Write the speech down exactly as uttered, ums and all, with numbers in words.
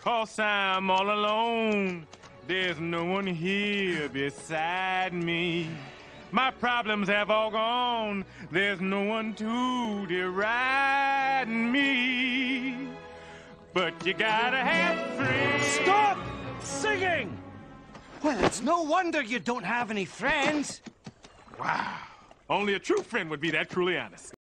'cause I'm all alone. There's no one here beside me. My problems have all gone. There's no one to deride me. But you gotta have friends. Stop singing! Well, it's no wonder you don't have any friends. Wow. Only a true friend would be that truly honest.